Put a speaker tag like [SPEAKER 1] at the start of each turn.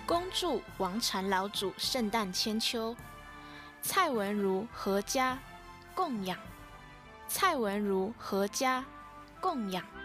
[SPEAKER 1] 恭祝王禅老祖圣诞千秋，蔡文如阖家供养。蔡文如阖家供养。